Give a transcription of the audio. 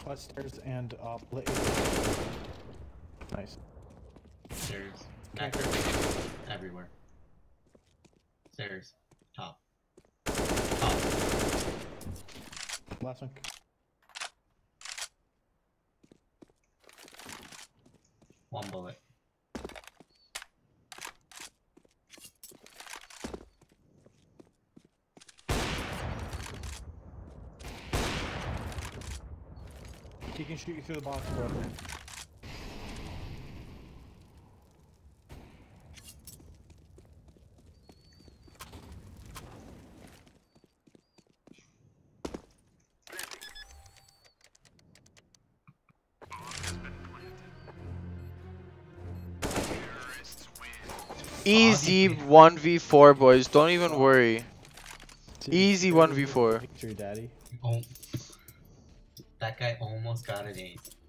Flat stairs and nice. Stairs. Back everywhere. Stairs. Top. Top. Last one. One bullet. He can shoot you through the box, bro. Easy 1v4, boys. Don't even worry. Easy 1v4. Victory, daddy. Oh. That guy almost got an ace.